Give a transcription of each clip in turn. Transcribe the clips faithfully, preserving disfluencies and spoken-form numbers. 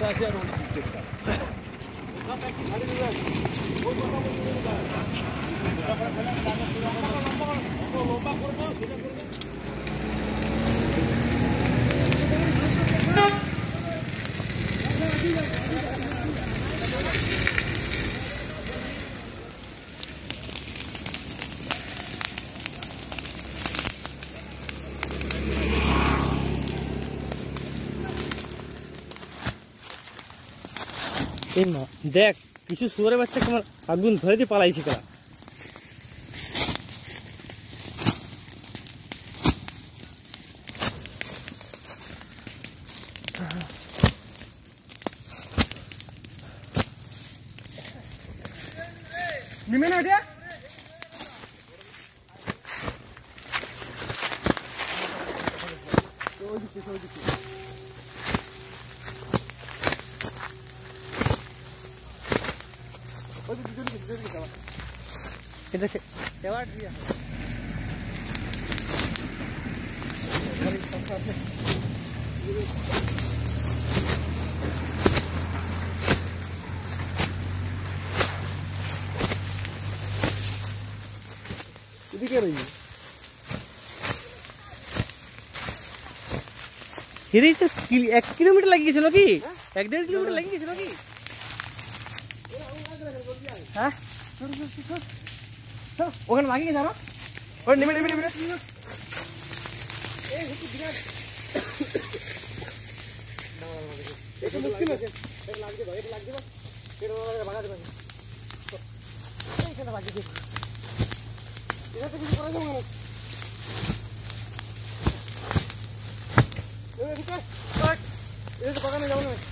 देख किछु सुअरे बच्चा केमन आगुन धरे दी पालाइछि करा निमे ना हटिया तो जी तो जी इधर से देवाड़ दिया इधर क्या रही है हिरी तो एक किलोमीटर लगी चलो की एक डेढ़ किलोमीटर लगी चलो की हाँ ओखन लागी जाना और निमिट निमिट निमिट ए हुकु दिना एक मुश्किल है एक लाग दे एक लाग दे फिर भागा दे एक ना लाग दे इधर तो कुछ करा जाऊंगा ये रुक कट ये तो पकड़ने जाऊंगा मैं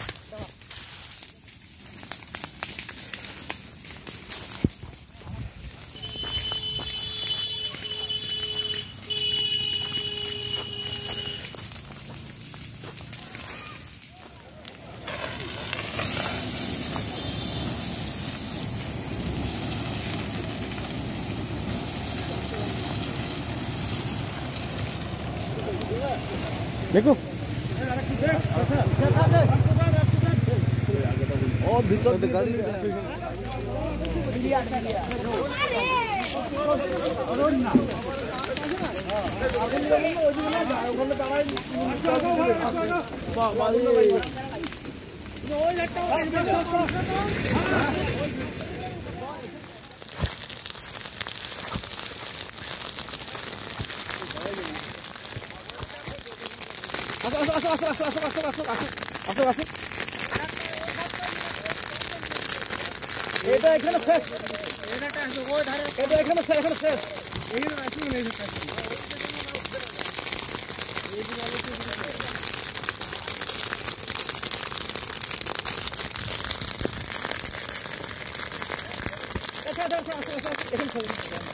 देखो और भीतर Asuk, asuk, asuk, asuk, asuk, asuk, asuk, asuk, asuk, asuk. Itu ekhane fresh. Eta ta asuk oi dhare. Eta ekhane fresh, ekhane fresh. Ehi na asuk nei sakta. Ehi wale se. Eta ta asuk, asuk, asuk, ekhane fresh.